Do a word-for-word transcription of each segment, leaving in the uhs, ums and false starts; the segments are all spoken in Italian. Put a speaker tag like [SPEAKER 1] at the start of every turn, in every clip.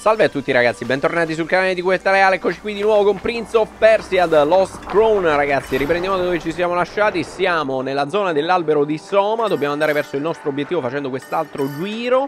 [SPEAKER 1] Salve a tutti ragazzi, bentornati sul canale di Questa Reale. Eccoci qui di nuovo con Prince of Persia The Lost Crown. Ragazzi, riprendiamo da dove ci siamo lasciati. Siamo nella zona dell'albero di Soma. Dobbiamo andare verso il nostro obiettivo facendo quest'altro giro.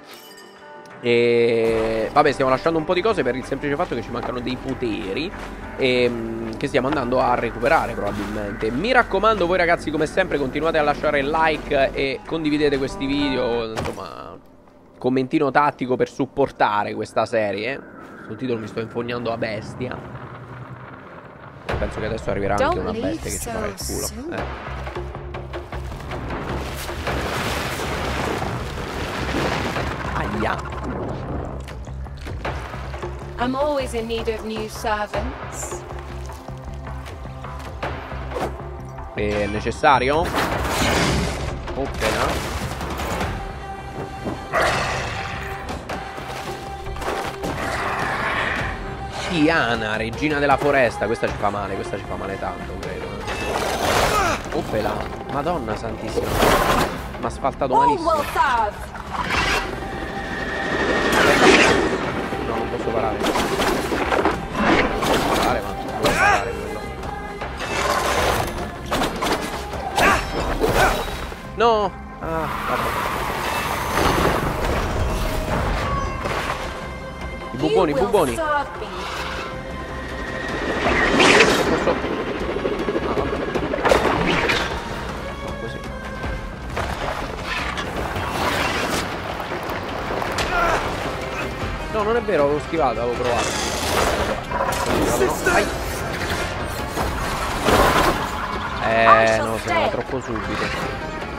[SPEAKER 1] E vabbè, stiamo lasciando un po' di cose per il semplice fatto che ci mancano dei poteri e, che stiamo andando a recuperare probabilmente. Mi raccomando, voi ragazzi, come sempre continuate a lasciare like e condividete questi video. Insomma, commentino tattico per supportare questa serie. Sul titolo mi sto infognando a bestia. Penso che adesso arriverà anche una bestia che ci farà il culo. Eh. Aia.
[SPEAKER 2] I'm always in need of new servants.
[SPEAKER 1] È necessario? Appena. Diana, regina della foresta. Questa ci fa male, questa ci fa male tanto, credo. Oppela. Madonna santissima. Mi ha asfaltato malissimo. No, non posso parare. Non posso parare, ma non posso parare quello. No! Ah, vabbè. I buboni, i buboni. Posso... Ah, vabbè. No, così. No, non è vero, avevo schivato, avevo provato. No. Eh, no, se va troppo subito.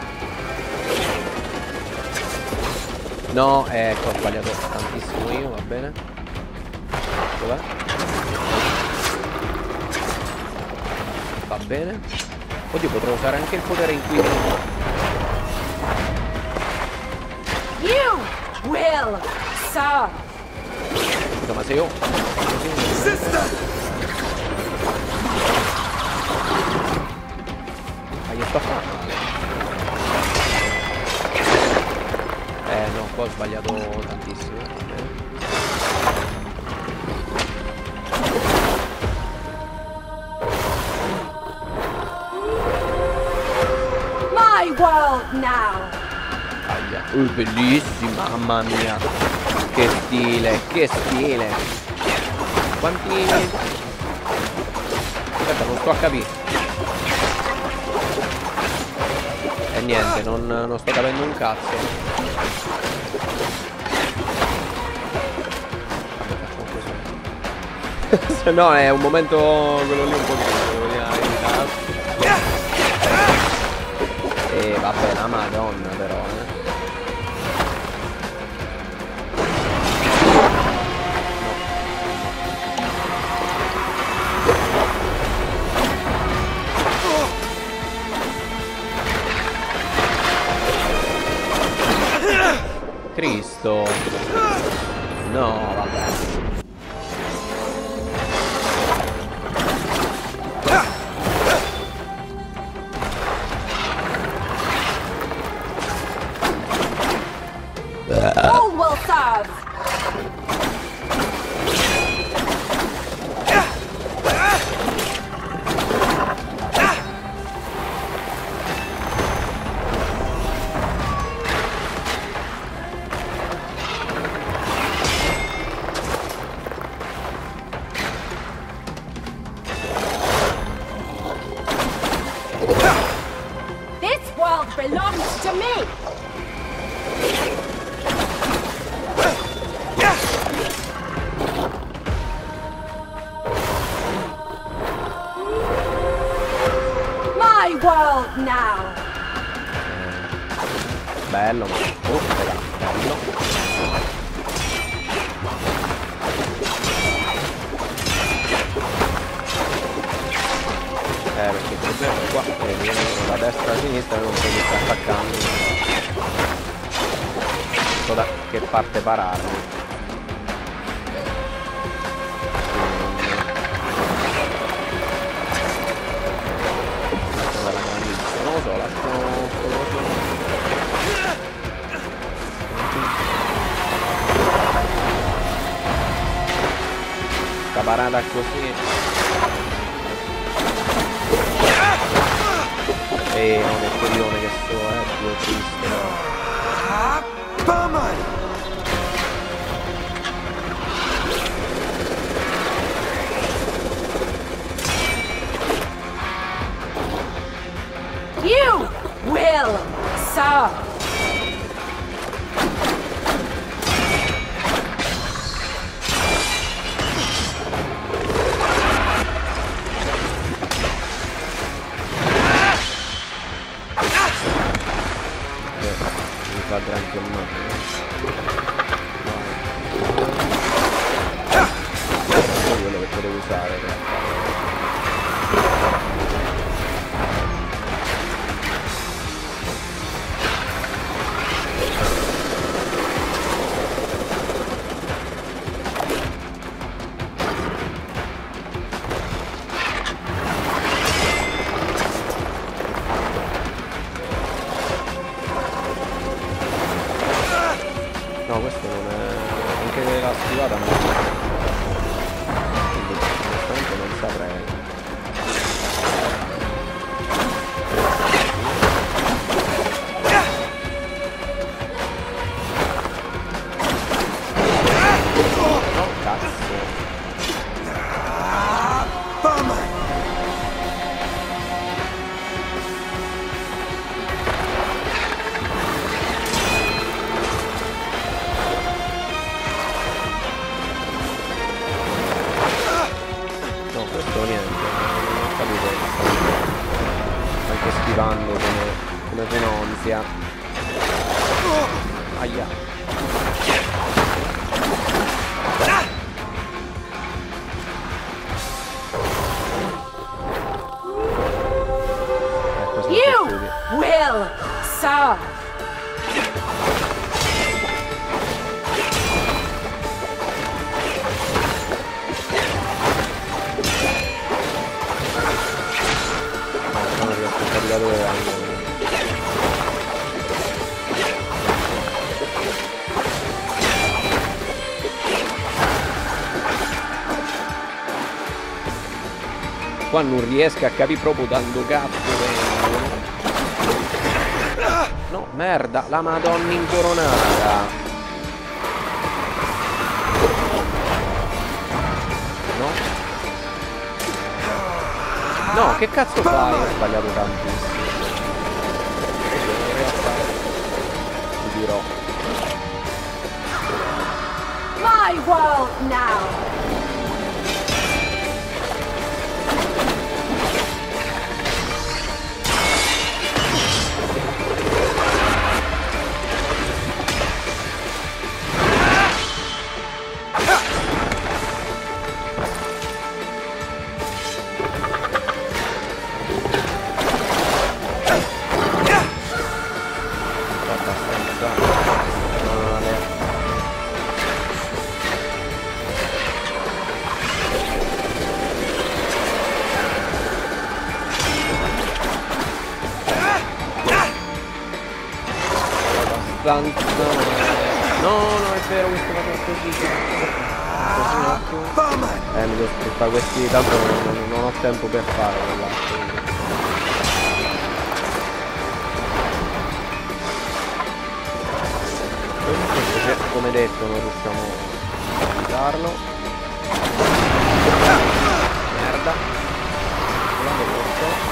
[SPEAKER 1] No, ecco, ho sbagliato tantissimo io, va bene. Dov'è? Va bene. Oddio, potrei usare anche il potere inquilino.
[SPEAKER 2] You will serve.
[SPEAKER 1] Scusa, ma se io... Ma io sto a fare male. Eh no, qua ho sbagliato tantissimo.
[SPEAKER 2] My world now.
[SPEAKER 1] Aia. Uh, bellissima, mamma mia. Che stile, che stile. Quanti... Aspetta, non sto a capire. E niente, non, non sto capendo un cazzo. Se no è un momento quello lì un pochino, devo dire la verità. E vabbè, la madonna però, eh. Cristo. No, vabbè.
[SPEAKER 2] All will serve. This world belongs to me. My world now.
[SPEAKER 1] Bello, ma... Oh, bello. Eh, perché il problema è qua, che viene da destra alla sinistra e non so che sta attaccando. Non so da che parte pararmi. Non lo so, lascio sto coso. sta parata così. Eh no, che coglione che so, eh, due triste no.
[SPEAKER 2] You will serve.
[SPEAKER 1] Va granché male. Questo è quello che potevo usare in realtà. No, questo non è... anche la schivata non è... quindi onestamente non saprei. No, cazzo. Niente, non ho capito che sta anche schivando come, come Venonzia. Aia. Eh,
[SPEAKER 2] You will serve.
[SPEAKER 1] Da dove vanno? Qua non riesco a capire proprio dando cazzo vengono. No, merda, la Madonna incoronata. No? No, che cazzo fai? Ho sbagliato tantissimo. In realtà ti dirò.
[SPEAKER 2] My world now.
[SPEAKER 1] No, no, è vero, questo va così. Così un attimo. Eh, mi devo sfruttare questi, tanto non, non, non ho tempo per fare quell'altro. Questo, come detto, non riusciamo a evitarlo. Merda. Guarda questo.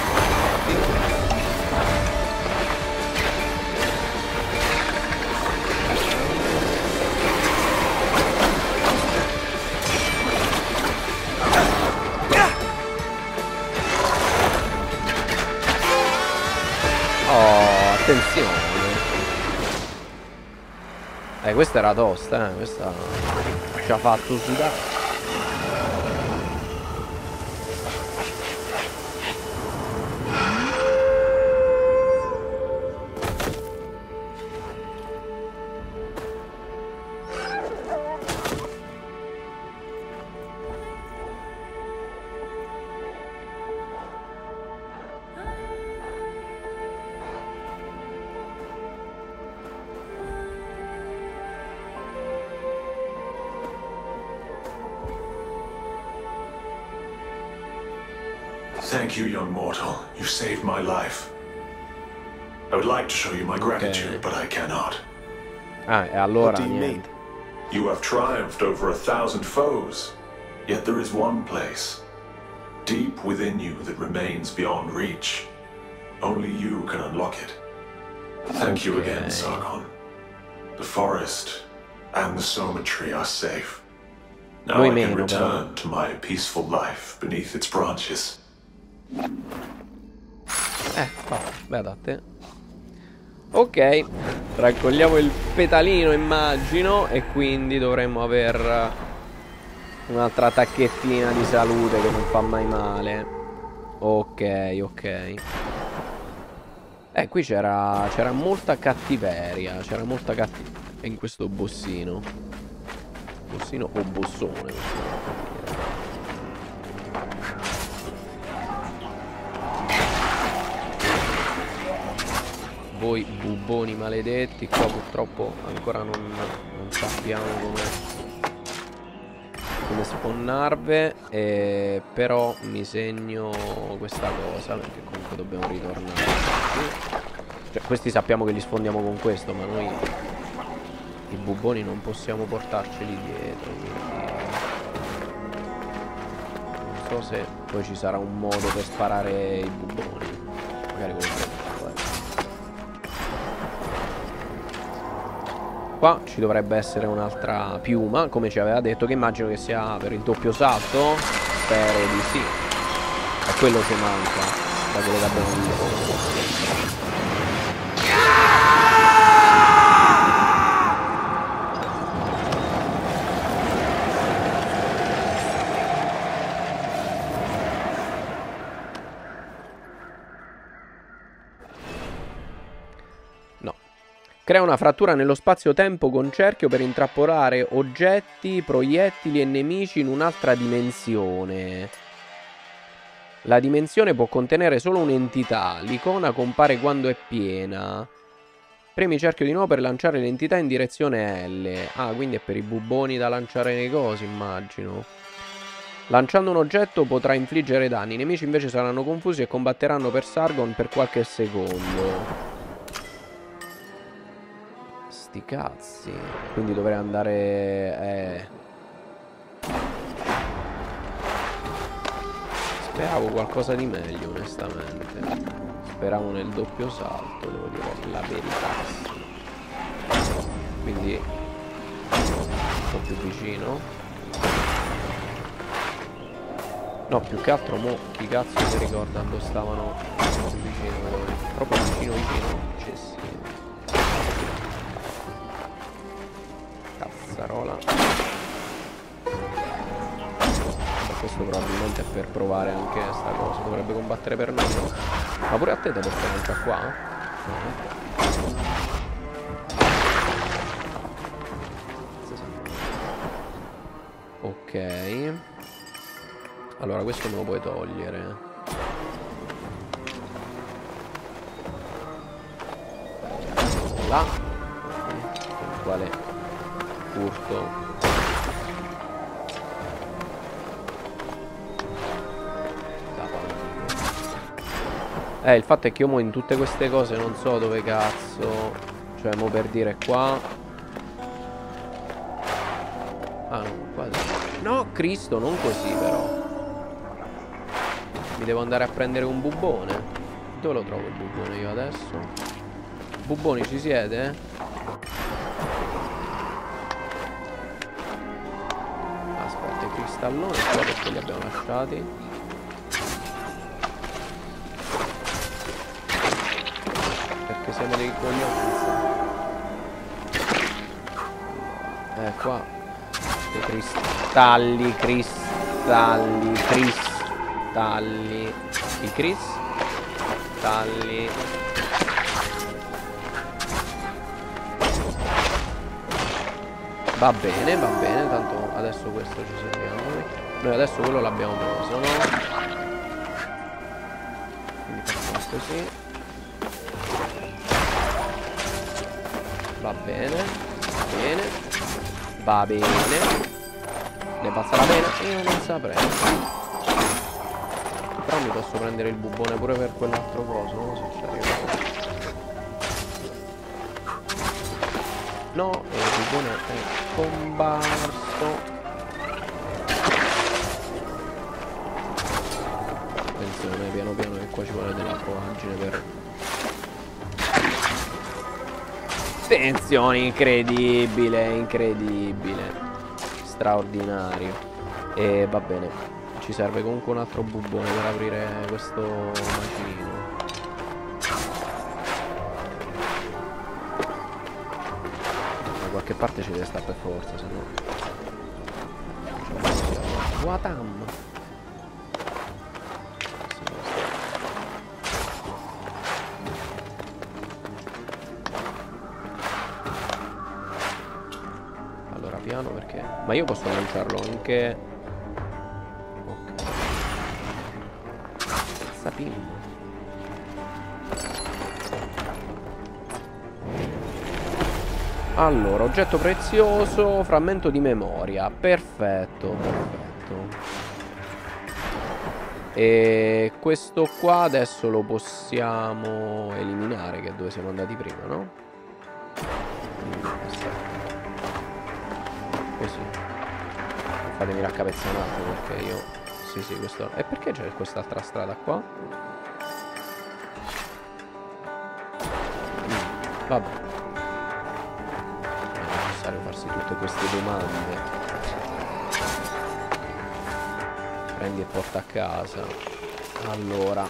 [SPEAKER 1] Oh, attenzione. Eh, questa era tosta, eh. Questa ci ha fatto sudare.
[SPEAKER 3] Thank you, young mortal. You saved my life. I would like to show you my gratitude, but I cannot.
[SPEAKER 1] Ah, e allora niente.
[SPEAKER 3] You have triumphed over a thousand foes, yet there is one place, deep within you, that remains beyond reach. Only you can unlock it. Thank you again, Sargon. The forest and the Soma tree are safe. Now I can return to my peaceful life beneath its branches.
[SPEAKER 1] Eh, va, beh, da te. Ok, raccogliamo il petalino, immagino, e quindi dovremmo aver un'altra tacchettina di salute che non fa mai male. Ok, ok. Eh, qui c'era c'era molta cattiveria, c'era molta cattiveria in questo bossino. Bossino o bossone, voi bubboni maledetti. Qua purtroppo ancora non, non sappiamo come come sponnarve, eh, però mi segno questa cosa perché comunque dobbiamo ritornare. Cioè, questi sappiamo che li sfondiamo con questo, ma noi i bubboni non possiamo portarceli dietro, quindi non so se poi ci sarà un modo per sparare i bubboni, magari con il qua ci dovrebbe essere un'altra piuma, come ci aveva detto, che immagino che sia per il doppio salto. Spero di sì. È quello che manca, da quello che abbiamo visto. Crea una frattura nello spazio-tempo con cerchio per intrappolare oggetti, proiettili e nemici in un'altra dimensione. La dimensione può contenere solo un'entità. L'icona compare quando è piena. Premi cerchio di nuovo per lanciare l'entità in direzione L. Ah, quindi è per i bubboni da lanciare nei cosi, immagino. Lanciando un oggetto potrà infliggere danni. I nemici invece saranno confusi e combatteranno per Sargon per qualche secondo. Cazzi, quindi dovrei andare eh. Speravo qualcosa di meglio, onestamente. Speravo nel doppio salto, devo dire la verità. Quindi un po' più vicino. No, più che altro mo chi cazzo si ricorda dove stavano più vicino, proprio vicino vicino. Cessi. Cazzarola. Questo probabilmente è per provare anche sta cosa. Dovrebbe combattere per noi, no? Ma pure a te te porta lancia qua? No. Ok. Allora questo me lo puoi togliere. Là. Quale furto. Eh, il fatto è che io mo in tutte queste cose non so dove cazzo. Cioè, mo per dire qua. Ah no, qua. No, Cristo, non così però. Mi devo andare a prendere un bubbone. Dove lo trovo il bubbone io adesso? Bubboni, ci siete? Aspetta, i cristalloni qua perché li abbiamo lasciati. Perché siamo dei coglioni. Eh, qua. I cristalli, cristalli, cristalli. I cristalli. Va bene, va bene, tanto adesso questo ci serviamo noi. Noi adesso quello l'abbiamo preso, no? Quindi facciamo così. Va bene, va bene, va bene. Ne passa la pena? Io non saprei. Però mi posso prendere il bubbone pure per quell'altro coso. Non lo so se ci arrivo. No, e il bubbone è comparso. Attenzione, piano piano, che qua ci vuole della provaggine per... Attenzione, incredibile, incredibile. Straordinario. E va bene. Ci serve comunque un altro bubbone per aprire questo macinino. Da qualche parte ci deve stare per forza, se no... Watam. Allora piano, perché... Ma io posso lanciarlo anche... Ok. Sapimmo. Allora, oggetto prezioso, frammento di memoria. Perfetto, perfetto. E questo qua adesso lo possiamo eliminare, che è dove siamo andati prima, no? Così. Fatemi raccapezzare un attimo, perché io... Sì, sì, questo... E perché c'è quest'altra strada qua? Mm, vabbè. È necessario farsi tutte queste domande. Prendi e porta a casa. Allora,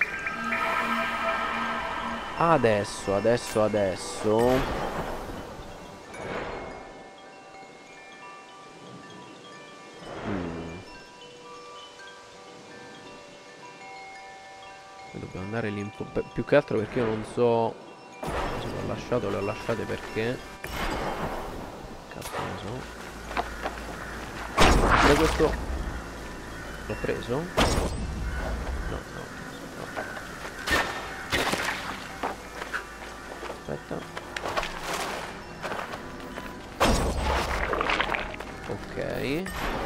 [SPEAKER 1] Adesso, adesso, adesso mm. Dobbiamo andare lì un po'. Più che altro perché io non so se l'ho lasciato, le ho lasciate perché cazzo ne so. Pure questo l'ho preso? No, no, no. Aspetta. Ok.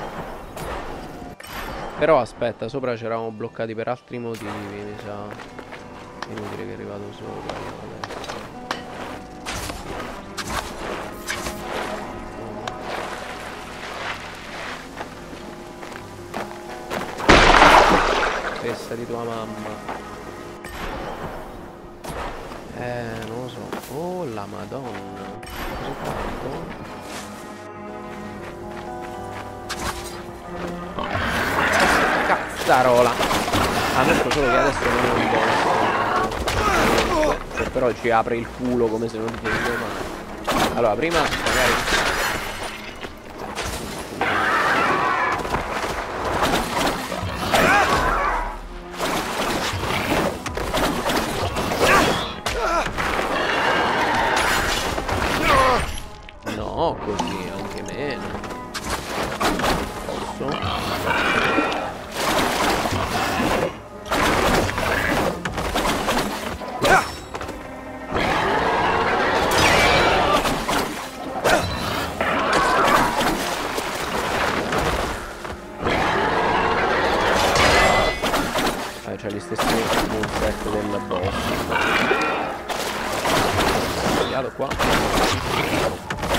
[SPEAKER 1] Però aspetta, sopra ci eravamo bloccati per altri motivi, mi sa. Inutile che è arrivato sopra adesso. Festa di tua mamma. Eh, non lo so. Oh la madonna. Così tanto. Cazzarola. Ammetto solo che adesso non è un boss. Che però ci apre il culo come se non ti fosse mai. Allora, prima magari... No, così, anche meno. Posso? Ah, c'è gli stessi moveset del boss. Sbagliato qua.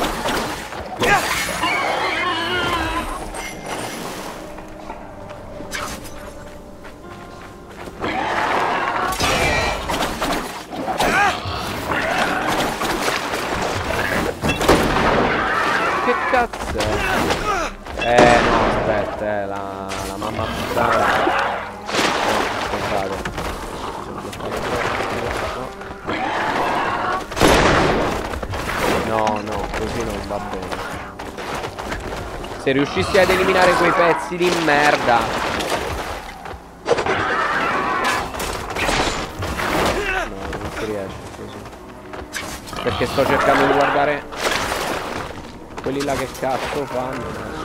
[SPEAKER 1] Che cazzo è? Eh no, aspetta, eh, la, la mamma puttana. Scusate. No, no, così non va bene. Se riuscissi ad eliminare quei pezzi di merda. No, non si riesce così. Perché sto cercando di guardare quelli là che cazzo fanno.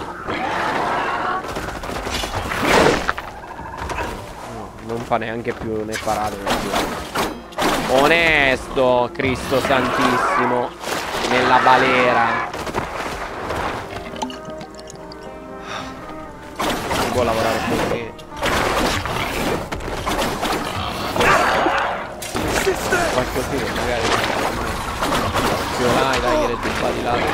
[SPEAKER 1] No, non fa neanche più né parate né più. Onesto, Cristo santissimo. Nella balera. Si può lavorare così. fa così che magari più là, dai che le giù di là.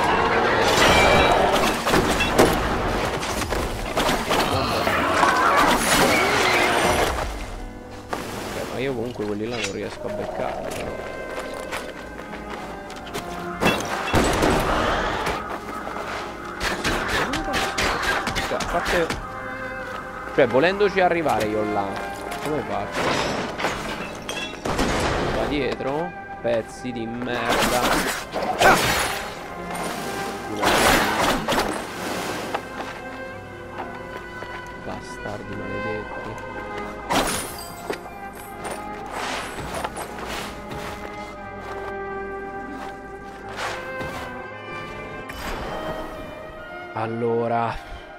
[SPEAKER 1] Ok, ma io comunque quelli là non riesco a beccarli però. Cioè, a parte... cioè volendoci arrivare io là, come faccio? Va dietro? Pezzi di merda. Bastardi maledetti. Allora,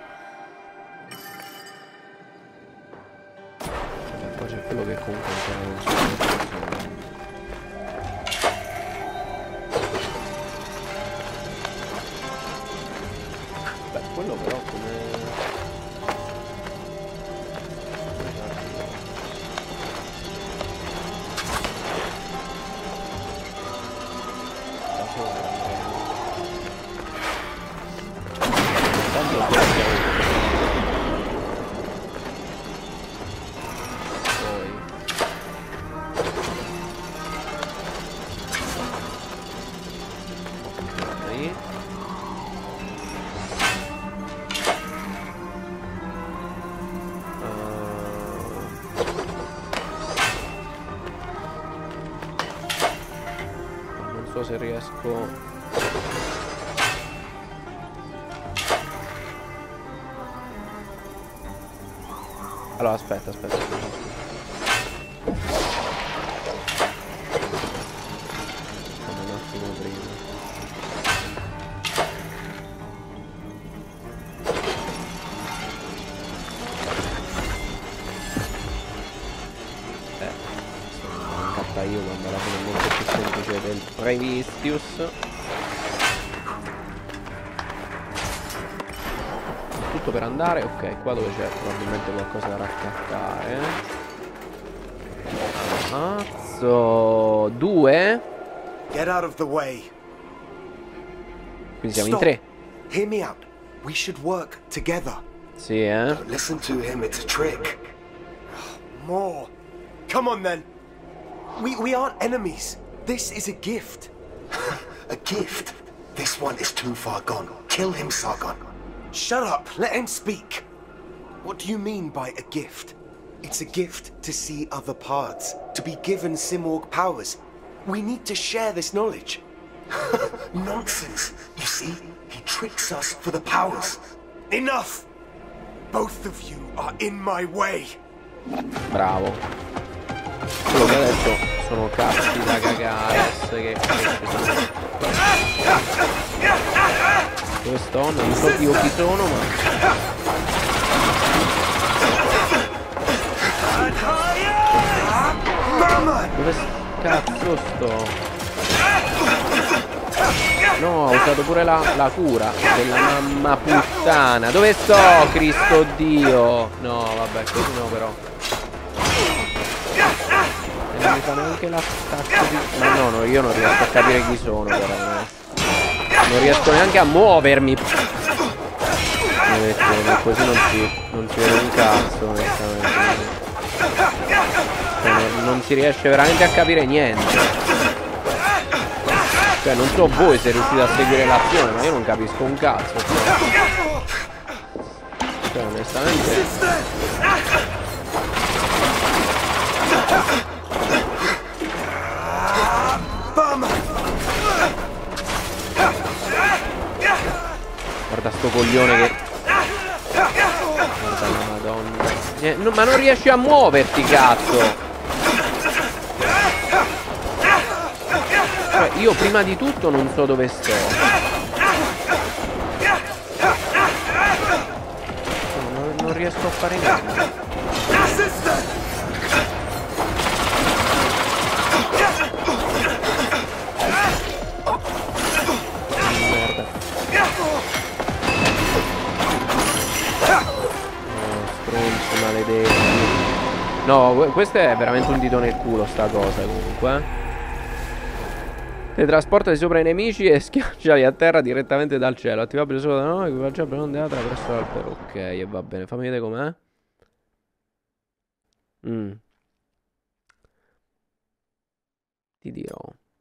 [SPEAKER 1] poi c'è quello che comunque ancora non so. Beh, quello però come... da sopra tanto lo se riesco. Allora aspetta, aspetta. Un attimo prima. Eh, sono incatta io quando alla fine è molto più semplice del Previstius. Tutto per andare, ok, qua dove c'è probabilmente qualcosa da raccattare. Ammazzo. Due.
[SPEAKER 4] Get out of the way.
[SPEAKER 1] Quindi siamo in tre.
[SPEAKER 4] Hear me out. We should work together.
[SPEAKER 1] Sì, eh.
[SPEAKER 4] Don't listen to him, it's a trick. More. Come on then. We we aren't enemies. This is a gift.
[SPEAKER 5] A gift? This one is too far gone. Kill him, Sargon.
[SPEAKER 4] Shut up. Let him speak. What do you mean by a gift? It's a gift to see other paths, to be given Simorg powers. We need to share this knowledge.
[SPEAKER 5] Nonsense. You see, he tricks us for the powers.
[SPEAKER 4] Enough! Both of you are in my way.
[SPEAKER 1] Bravo. Solo che adesso sono cazzi da cagare. Che dove sto? Non so io chi sono, ma dove cazzo sto? No, ho usato pure la, la cura della mamma puttana. Dove sto, Cristo Dio? No, vabbè, così no però. E non mi fa neanche la cazzo di... Ma no, no, io non riesco a capire chi sono però, no. Non riesco neanche a muovermi. Così non si, non si vede un cazzo, onestamente. Non, non si riesce veramente a capire niente. Cioè non so voi se riuscite a seguire l'azione, ma io non capisco un cazzo. Cioè, cioè onestamente. Guarda sto coglione che... Guarda la madonna. Eh, no, ma non riesci a muoverti, cazzo. Cioè, io prima di tutto non so dove sto. No, non, non riesco a fare niente. Maledetti. No, questo è veramente un dito nel culo sta cosa comunque. Teletrasportati sopra i nemici e schiacciali a terra direttamente dal cielo. Attivabile solo da noi, equipaggiabile non deata presso l'albero. Ok, e va bene, fammi vedere com'è. Mm. Ti dirò.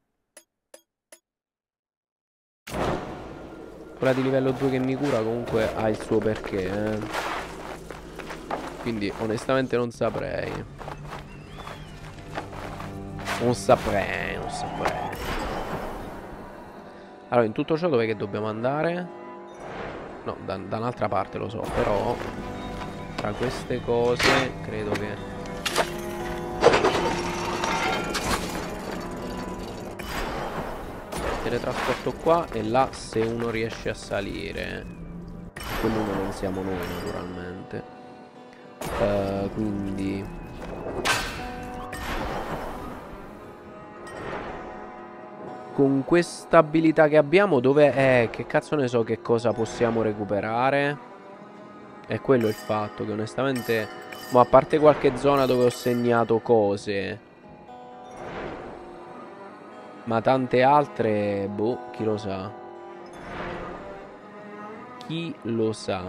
[SPEAKER 1] Quella di livello due che mi cura comunque ha il suo perché, eh. Quindi onestamente non saprei. Non saprei, non saprei. Allora, in tutto ciò dov'è che dobbiamo andare? No, da, da un'altra parte lo so, però tra queste cose credo che... teletrasporto qua e là se uno riesce a salire. Quell'uno non siamo noi naturalmente. uh, Quindi con questa abilità che abbiamo dove è? Che cazzo ne so che cosa possiamo recuperare? È quello il fatto che onestamente, ma a parte qualche zona dove ho segnato cose, ma tante altre, boh, chi lo sa. Chi lo sa.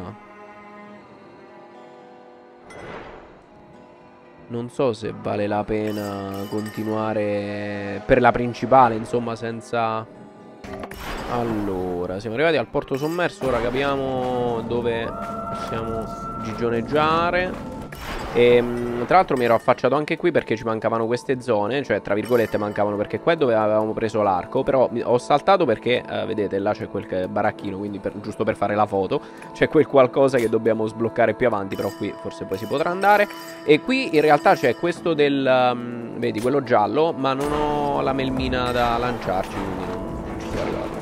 [SPEAKER 1] Non so se vale la pena continuare per la principale, insomma, senza... Allora, siamo arrivati al porto sommerso, ora capiamo dove possiamo gigioneggiare. E tra l'altro mi ero affacciato anche qui perché ci mancavano queste zone, cioè tra virgolette mancavano perché qua è dove avevamo preso l'arco. Però ho saltato perché, eh, vedete, là c'è quel baracchino, quindi per, giusto per fare la foto, c'è quel qualcosa che dobbiamo sbloccare più avanti, però qui forse poi si potrà andare. E qui in realtà c'è questo del, um, vedi, quello giallo, ma non ho la melmina da lanciarci, quindi non, non ci sono arrivato.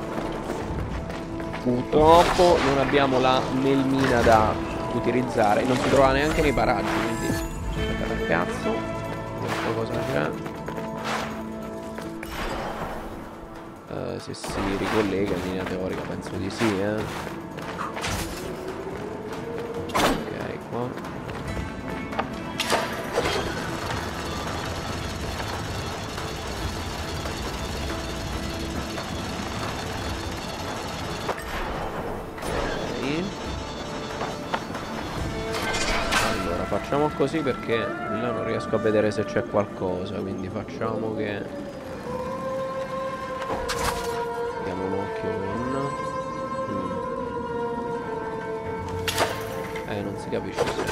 [SPEAKER 1] Purtroppo non abbiamo la melmina da utilizzare, non si trova neanche nei paraggi, quindi aspetta per cazzo, vediamo cosa c'è. Uh, se si ricollega in linea teorica penso di sì, eh. Ok, qua. Facciamo così perché là non riesco a vedere se c'è qualcosa, quindi facciamo che diamo un occhio con... mm. Eh, non si capisce se,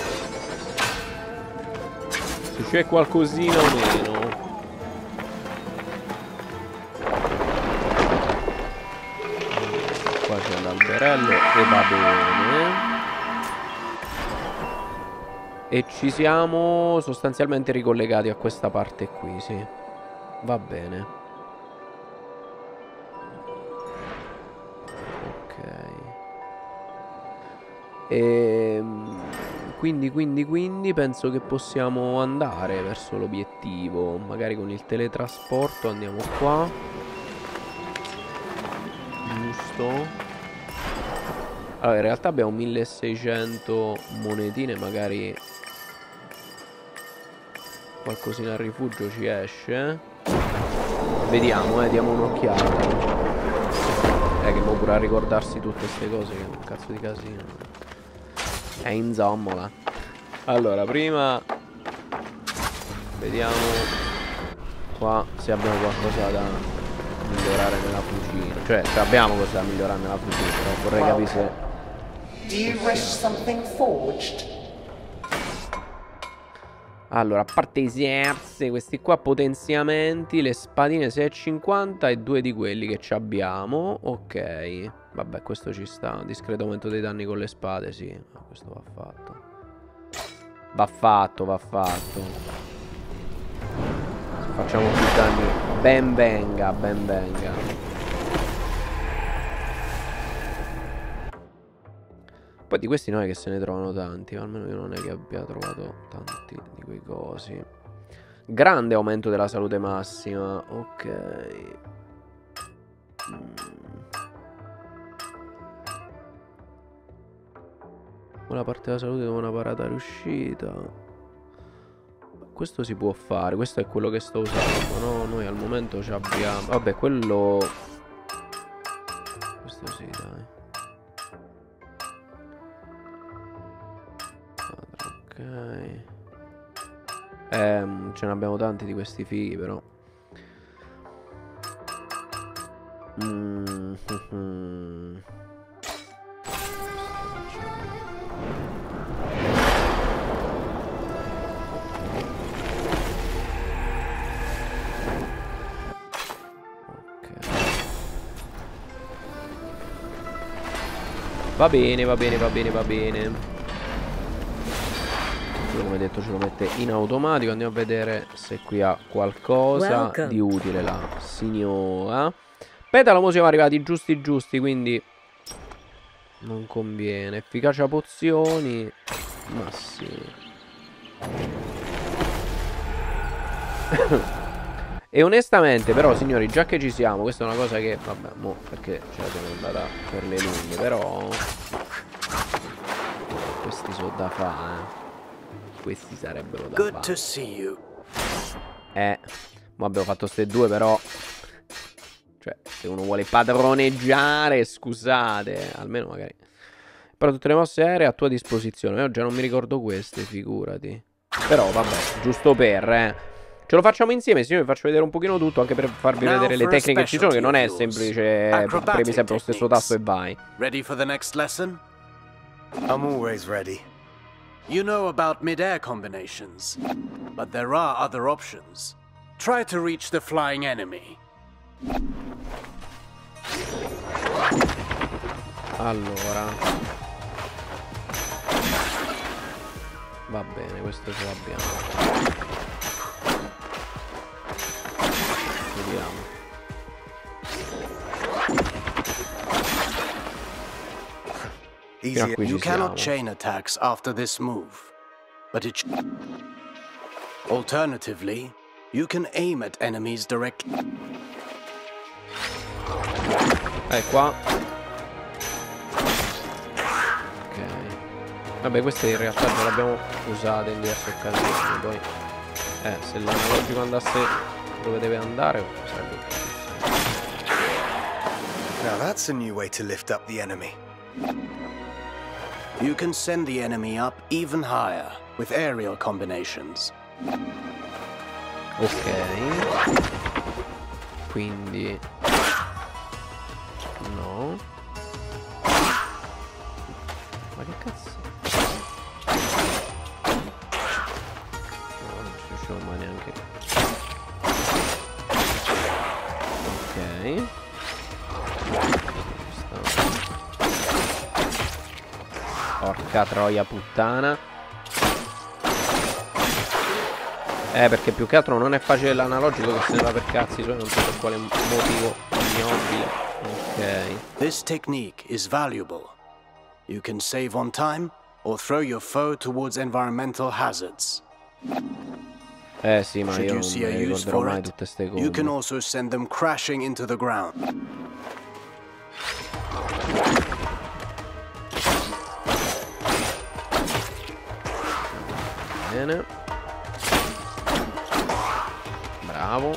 [SPEAKER 1] se c'è qualcosina o meno. Qua c'è l'alberello e va bene. E ci siamo sostanzialmente ricollegati a questa parte qui, sì. Va bene. Ok. E quindi, quindi, quindi penso che possiamo andare verso l'obiettivo. Magari con il teletrasporto andiamo qua. Giusto. Allora, in realtà abbiamo milleseicento monetine, magari qualcosina al rifugio ci esce. Vediamo, eh, diamo un'occhiata. Eh, che mo pure a ricordarsi tutte queste cose, che è un cazzo di casino. È in zommola. Allora, prima vediamo qua se abbiamo qualcosa da migliorare nella fucina. Cioè, se abbiamo cosa da migliorare nella fucina, però vorrei capire se...
[SPEAKER 5] Do you wish something forged?
[SPEAKER 1] Allora, a parte i serse, questi qua potenziamenti, le spadine sei e cinquanta e due di quelli che ci abbiamo. Ok, vabbè, questo ci sta. Discreto aumento dei danni con le spade, sì. Questo va fatto. Va fatto, va fatto. Se facciamo più danni, ben venga, ben venga. Poi di questi non è che se ne trovano tanti, almeno io non è che abbia trovato tanti di quei cosi. Grande aumento della salute massima, ok. Mm. Una parte della salute con una parata riuscita. questo si può fare. Questo è quello che sto usando, no? Noi al momento ci abbiamo... Vabbè, quello... Questo sì, dai. Ok. Eh, ce ne abbiamo tanti di questi fighi, però. Mm -hmm. Va bene, va bene, va bene, va bene. Come detto ce lo mette in automatico. Andiamo a vedere se qui ha qualcosa Welcome. di utile la signora. Petalo, mo siamo arrivati giusti giusti, quindi non conviene. Efficacia pozioni. Ma sì. E onestamente però, signori, già che ci siamo, questa è una cosa che, vabbè, mo perché ce la siamo andata per le lunghe, però questi sono da fare, eh. Questi sarebbero da fare. Good to see you. Eh, mo abbiamo fatto ste due, però, cioè, se uno vuole padroneggiare, scusate, almeno magari. Però tutte le mosse aeree a tua disposizione. Io già non mi ricordo queste, figurati. Però vabbè, giusto per, eh. Ce lo facciamo insieme, signori, vi faccio vedere un pochino tutto, anche per farvi Now vedere le tecniche che ci sono, che non è semplice, premi sempre lo stesso tasto e vai.
[SPEAKER 6] Ready for the next lesson?
[SPEAKER 4] I'm always ready.
[SPEAKER 6] You know about mid-air combinations, but there are other options. Try to reach the flying enemy.
[SPEAKER 1] Allora. Va bene, questo ce l'abbiamo. Vediamo.
[SPEAKER 6] Easy. You cannot chain attacks after this move, but it. Alternatively, you can aim at enemies directly.
[SPEAKER 1] Eh, qua. Ok. Vabbè, queste in realtà già le abbiamo usate in diverse occasioni. Poi, eh, se l'analogico andasse dove deve andare, sarebbe più.
[SPEAKER 4] Now that's a new way to lift up the enemy.
[SPEAKER 6] You can send the enemy up even higher with aerial combinations.
[SPEAKER 1] Ok. Quindi no. Ma che cazzo? No, non ci riusciamo mai neanche. Ok. Porca troia puttana. Eh, perché più che altro non è facile l'analogico, che se ne va per cazzi suoi, non so per quale motivo ignobile. Ok.
[SPEAKER 6] This technique is valuable. You can save on time or throw your foe towards environmental hazards.
[SPEAKER 1] Eh sì, ma io non mi ricorderò mai tutte ste cose.
[SPEAKER 6] You can also send them crashing into the ground.
[SPEAKER 1] Bene. Bravo.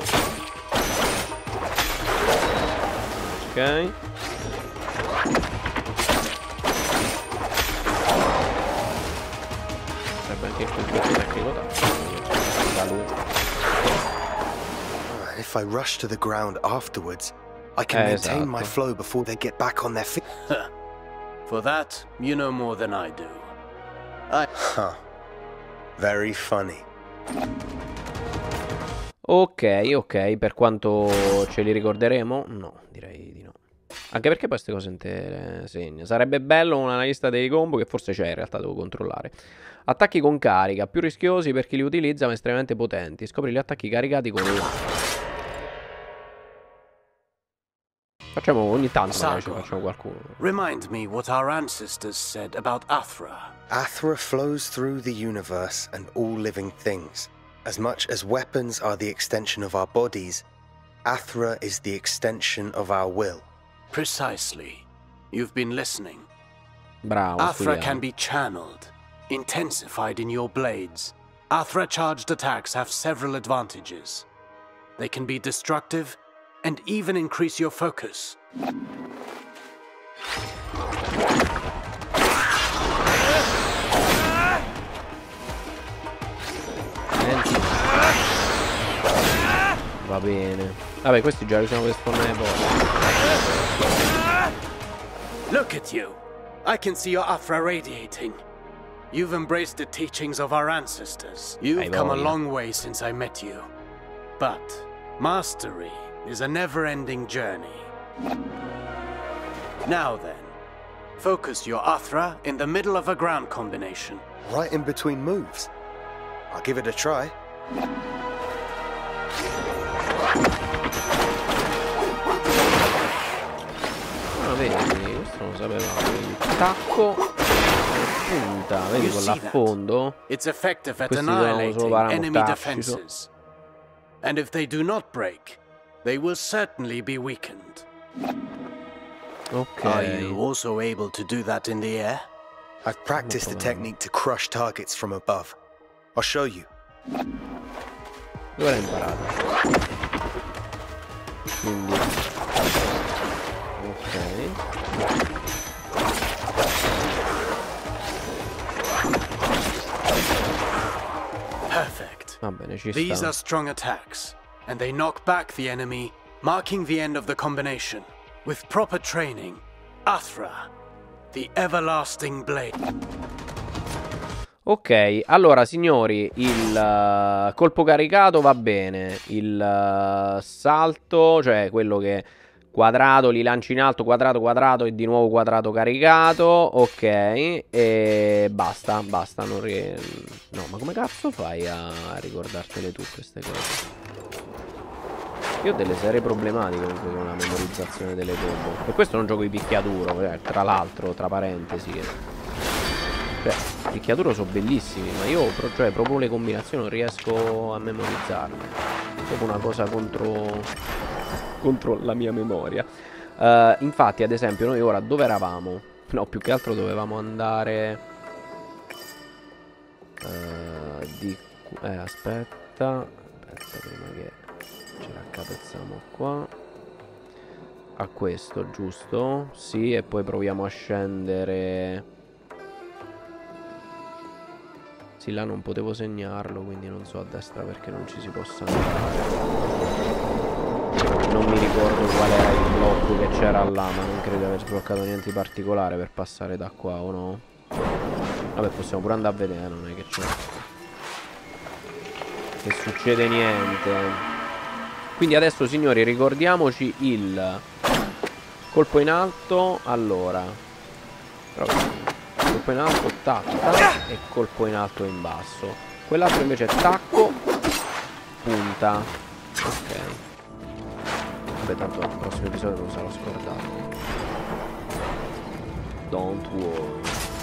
[SPEAKER 1] Ok. Sarebbe anche il conflitto tecnico da lui.
[SPEAKER 4] If I rush to the ground afterwards, I can
[SPEAKER 1] eh,
[SPEAKER 4] maintain
[SPEAKER 1] esatto.
[SPEAKER 4] my flow before they get back on their feet.
[SPEAKER 6] For that, you know more than I do. I...
[SPEAKER 4] Huh. Very funny.
[SPEAKER 1] Ok, ok, per quanto ce li ricorderemo? No, direi di no. Anche perché poi queste cose intere segna. Sarebbe bello una lista dei combo, che forse c'è in realtà, devo controllare. Attacchi con carica, più rischiosi per chi li utilizza ma estremamente potenti. Scopri gli attacchi caricati con uno. Facciamo ogni tanto, magari ci facciamo qualcuno.
[SPEAKER 6] Remind me what our ancestors said about Athra.
[SPEAKER 4] Athra flows through the universe and all living things. As much as weapons are the extension of our bodies, Athra is the extension of our will.
[SPEAKER 6] Precisely. You've been listening.
[SPEAKER 1] Bravo.
[SPEAKER 6] Athra can be channeled, intensified in your blades. Athra-charged attacks have several advantages. They can be destructive and even increase your focus.
[SPEAKER 1] Va bene. Vabbè, questi già li usiamo per spawnare poi.
[SPEAKER 6] Look at you. I can see your Athra radiating. You've embraced the teachings of our ancestors. You've come a long way since I met you. But mastery is a never-ending journey. Now then, focus your Athra in the middle of a ground combination.
[SPEAKER 4] Right in between moves. I'll give it a try.
[SPEAKER 1] Ah, vedi, questo non lo sapevamo. Il tacco punta, vedi con l'affondo.
[SPEAKER 6] It's effective at
[SPEAKER 1] Questi dovevano solo
[SPEAKER 6] annihilating enemy
[SPEAKER 1] paramortarci.
[SPEAKER 6] defenses. And if they do not break, they will certainly be weakened.
[SPEAKER 1] Ok.
[SPEAKER 6] Are you also able to do that in the air?
[SPEAKER 4] I've practiced the technique to crush targets from above. I'll show you.
[SPEAKER 1] Dove l'hai imparato? Quindi ok.
[SPEAKER 6] Perfect.
[SPEAKER 1] Va bene, ci
[SPEAKER 6] These
[SPEAKER 1] sta.
[SPEAKER 6] are strong attacks, and they knock back the enemy, marking the end of the combination. With proper training, Athra, the everlasting blade.
[SPEAKER 1] Ok, allora signori, il uh, colpo caricato va bene, il uh, salto, cioè quello che quadrato, li lanci in alto, quadrato, quadrato e di nuovo quadrato caricato, ok, e basta, basta, non ri... No, ma come cazzo fai a ricordartele tu queste cose? Io ho delle serie problematiche comunque con la memorizzazione delle combo. Per questo non gioco di picchiaduro, eh, tra l'altro, tra parentesi. Cioè, picchiaduro sono bellissimi, ma io cioè, proprio le combinazioni non riesco a memorizzarle. È proprio una cosa contro, contro la mia memoria. uh, Infatti, ad esempio, noi ora dove eravamo? No, più che altro dovevamo andare uh, di... Eh, aspetta Aspetta prima che ci raccapezziamo qua. A questo, giusto? Sì, e poi proviamo a scendere. Sì, là non potevo segnarlo, quindi non so a destra perché non ci si possa andare. Non mi ricordo qual era il blocco che c'era là, ma non credo di aver sbloccato niente di particolare per passare da qua, o no? Vabbè, possiamo pure andare a vedere, non è che c'è che succede niente. Quindi adesso, signori, ricordiamoci il colpo in alto. Allora, colpo in alto, tac, e colpo in alto e in basso. Quell'altro invece è tacco, punta. Ok. Vabbè, tanto al prossimo episodio lo sarò scordato. Don't worry.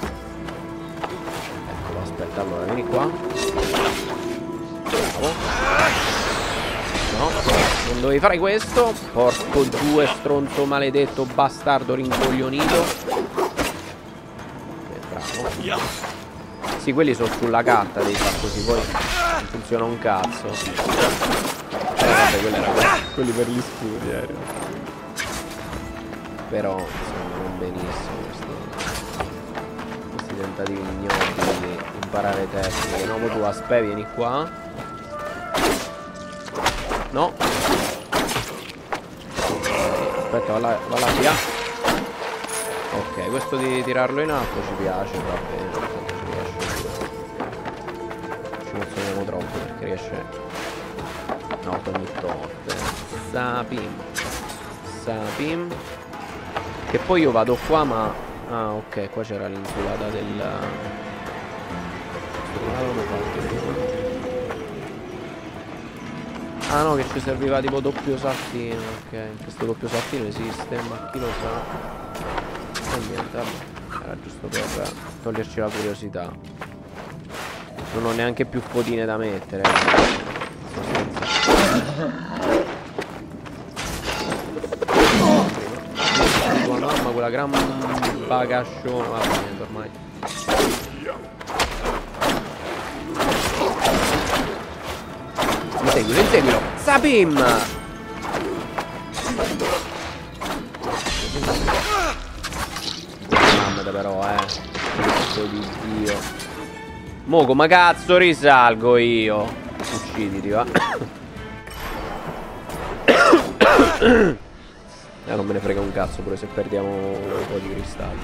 [SPEAKER 1] Eccolo, aspetta, allora vieni qua. Bravo. No, non dovevi fare questo. Porco due, stronzo maledetto, bastardo rincoglionito. Sì, quelli sono sulla carta dei far così, poi non funziona un cazzo. Eh vabbè, quelli erano quelli per gli scudi, eh. Però insomma non benissimo questi, questi tentativi ignobili di imparare tecniche. No, tu Aspe, vieni qua. No. Aspetta, va là, va là via. Ok, questo di tirarlo in alto ci piace, va bene. Ci emozioniamo troppo perché riesce. No, ogni tot. Sapim. Sapim. Che poi io vado qua, ma. Ah, ok, qua c'era l'inculata del. Non l'avevamo fatto. Ah no, che ci serviva tipo doppio saltino. Ok, questo doppio saltino esiste, ma chi lo sa. E niente, vabbè. Era giusto per toglierci la curiosità. Non ho neanche più fotine da mettere. Tua mamma, quella gran bagasciona. Va bene, ormai. inseguilo, inseguilo. Sapim! Mamma però, eh. Cazzo di Dio. Mo come cazzo risalgo io? Ucciditi, va. Eh, non me ne frega un cazzo pure se perdiamo un po' di cristalli.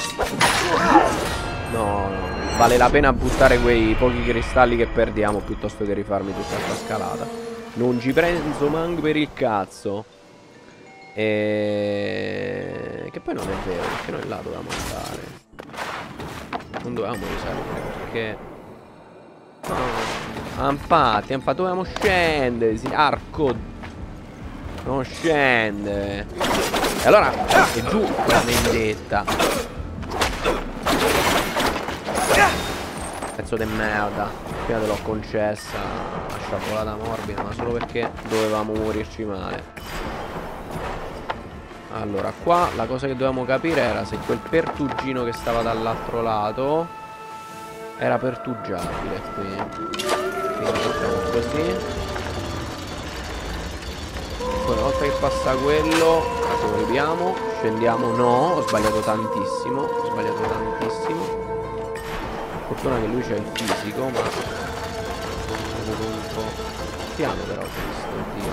[SPEAKER 1] No, no, vale la pena buttare quei pochi cristalli che perdiamo piuttosto che rifarmi tutta questa scalata. Non ci penso manco per il cazzo. E... che poi non è vero, perché noi là dovevamo andare. Non dovevamo risalire, perché... No, infatti, infatti dovevamo scendere, sì, arco... Non scende. E allora è giù la vendetta. Pezzo di merda. Prima te l'ho concessa la sciabolata morbida, ma solo perché dovevamo morirci male. Allora, qua la cosa che dovevamo capire era se quel pertugino che stava dall'altro lato era pertugiabile qui. Quindi facciamo così. Poi una volta che passa quello lo ripiamo, scendiamo. No, ho sbagliato tantissimo. Ho sbagliato tantissimo. Fortuna che lui c'ha il fisico, ma ho avuto un po' piano però questo, Dio.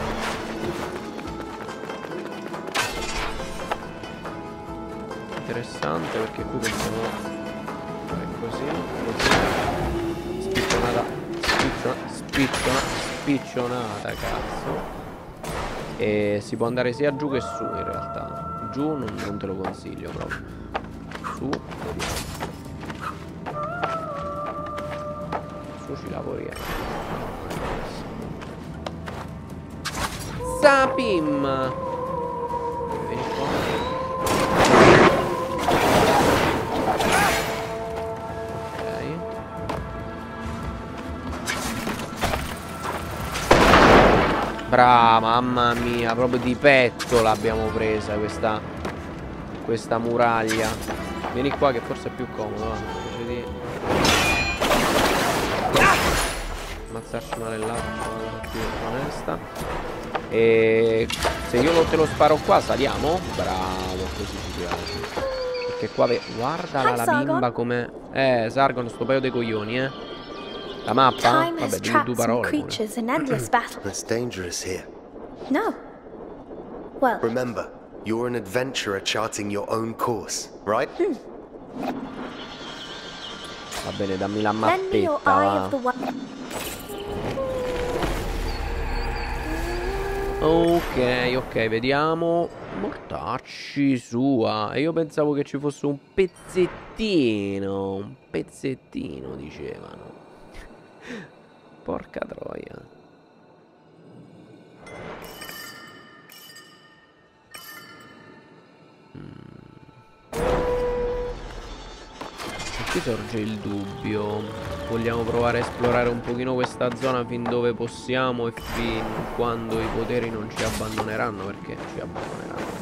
[SPEAKER 1] Interessante perché qui possiamo fare così, così. Spiccionata, spiccionata, spiccionata, spiccionata, cazzo. E si può andare sia giù che su in realtà. Giù non, non te lo consiglio proprio. Su, vediamo. Su ci lavoriamo. Sapim! Vieni qua. Brava, mamma mia, proprio di petto l'abbiamo presa questa questa muraglia. Vieni qua che forse è più comodo, va. Invece di ammazzarci male là, più onesta. E se io non te lo sparo qua, saliamo? Bravo, così ci piace. Perché qua, guarda la bimba come... Eh, Sargon, sto paio dei coglioni, eh. La mappa? Vabbè, dimmi due parole.
[SPEAKER 4] It's dangerous here.
[SPEAKER 7] No. Well.
[SPEAKER 4] Remember, you're an adventurer charting your own course, right?
[SPEAKER 7] Hmm.
[SPEAKER 1] Va bene, dammi la mappetta. Va. Ok, ok, vediamo. Mortacci sua. E io pensavo che ci fosse un pezzettino. Un pezzettino, dicevano. Porca troia. mm. E qui sorge il dubbio. Vogliamo provare a esplorare un pochino questa zona fin dove possiamo e fin quando i poteri non ci abbandoneranno, perché ci abbandoneranno.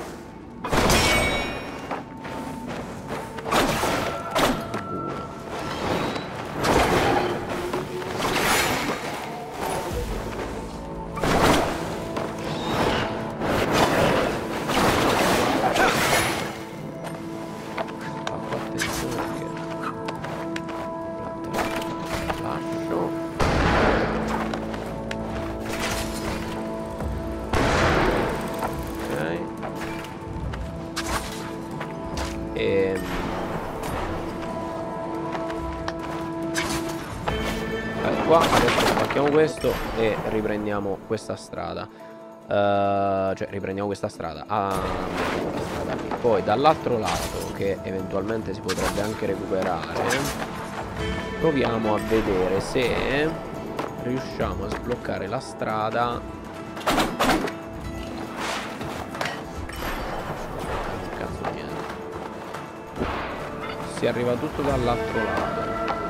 [SPEAKER 1] Qua adesso spacchiamo questo e riprendiamo questa strada. uh, Cioè riprendiamo questa strada, ah, questa strada lì. Poi dall'altro lato, che eventualmente si potrebbe anche recuperare, proviamo a vedere se riusciamo a sbloccare la strada. Cazzo niente. Si arriva tutto dall'altro lato.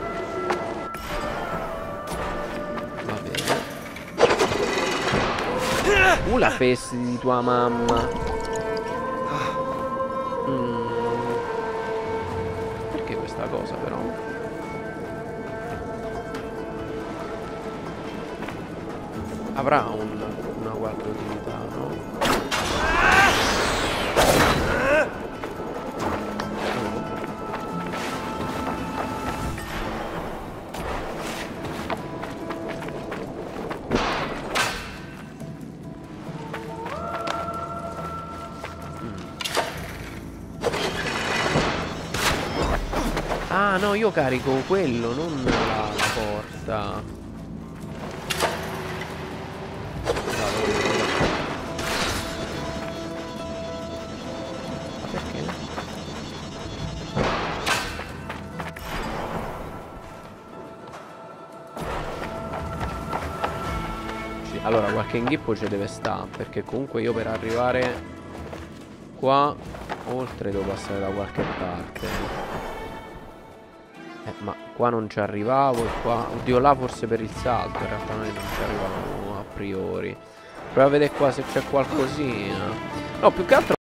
[SPEAKER 1] Uh, la festa di tua mamma. mm. Perché questa cosa però? avrà un, una qualche utilità, no? Ah no, io carico quello, non la, la porta. Ma perché? Sì, allora qualche inghippo ci deve stare, perché comunque io per arrivare qua oltre devo passare da qualche parte. Eh, ma qua non ci arrivavo e qua... Oddio, là forse per il salto. In realtà noi non ci arrivavamo a priori. Proviamo a vedere qua se c'è qualcosina. No, più che altro